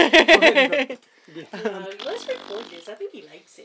Go ahead and go. Let's record this. I think he likes it.